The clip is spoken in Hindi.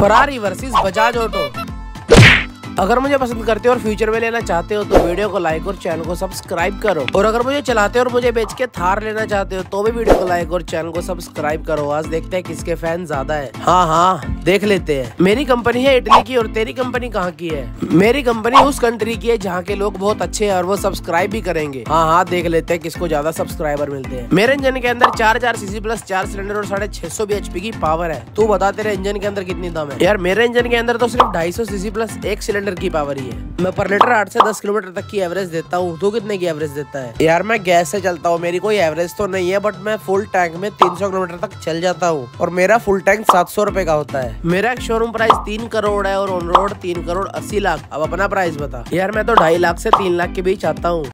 Ferrari versus Bajaj auto. अगर मुझे पसंद करते हो और फ्यूचर में लेना चाहते हो तो वीडियो को लाइक और चैनल को सब्सक्राइब करो। और अगर मुझे चलाते हो और मुझे बेच के थार लेना चाहते हो तो भी वीडियो को लाइक और चैनल को सब्सक्राइब करो। आज देखते हैं किसके फैन ज्यादा है। हाँ देख लेते हैं। मेरी कंपनी है इटली की और तेरी कंपनी कहाँ की है? मेरी कंपनी उस कंट्री की है जहाँ के लोग बहुत अच्छे हैं और वो सब्सक्राइब भी करेंगे। हाँ देख लेते हैं किसको ज्यादा सब्सक्राइबर मिलते हैं। मेरे इंजन के अंदर 4000 सीसी प्लस 4 सिलेंडर और 650 bhp की पावर है। तू बता तेरे इंजन के अंदर कितनी दम है? यार मेरे इंजन के अंदर तो सिर्फ 250 सीसी प्लस 1 सिलेंडर की पावर ही है। मैं पर लीटर 8 से 10 किलोमीटर तक की एवरेज देता हूँ। तू कितने की एवरेज देता है? यार मैं गैस से चलता हूँ, मेरी कोई एवरेज तो नहीं है बट मैं फुल टैंक में 300 किलोमीटर तक चल जाता हूँ और मेरा फुल टैंक 700 रुपए का होता है। मेरा एक शोरूम प्राइस 3 करोड़ है और ऑन रोड 3 करोड़ 80 लाख। अब अपना प्राइस बता। यार मैं तो 2.5 लाख से 3 लाख के बीच आता हूँ।